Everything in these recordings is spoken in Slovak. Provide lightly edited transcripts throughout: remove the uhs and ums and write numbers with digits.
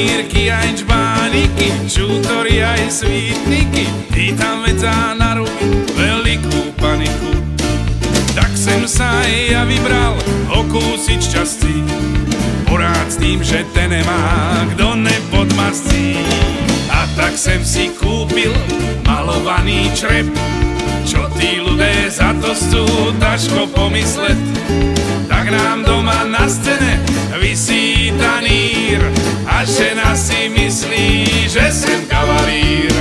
tanírky aj čbániky, čútory aj svítniky, tí tam vedzá narobiť veľkú paniku. Tak sem sa ja vybral okúsiť šťastí, porád s tým, že ten nemá, kdo nepodmastí. A tak sem si kúpil malovaný črep, čo tí ľudé za to chcú ťažko pomyslet. Tak nám doma na scéne visí tanír a žena si myslí, že sem kavalír.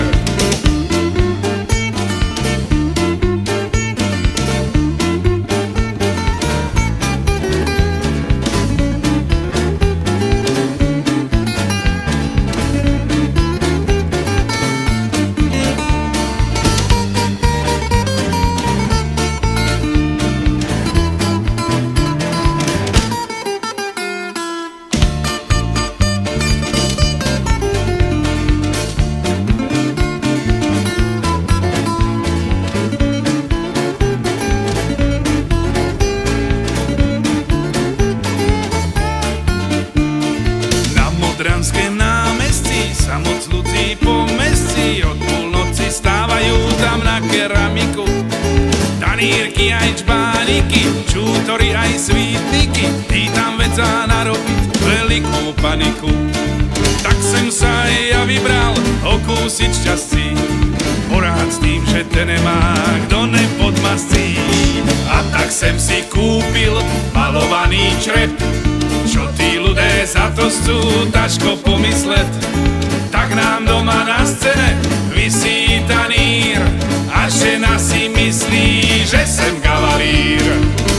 Modranském námestí sa moc ľudí po mestí, od polnoci stávajú tam na keramiku. Tanírky aj čbániky, čútory aj svítniky, tí tam vedzá narobiť veľkú paniku. Tak sem sa ja vybral okúsiť šťastí, porád s tým, že ten nemá, kdo nepodmastí. A tak sem si kúpil malovaný črep, čo tí ľudé za to chcú ťažko pomyslet. Tak nám doma na scéne visí tanír a žena si myslí, že sem kavalír.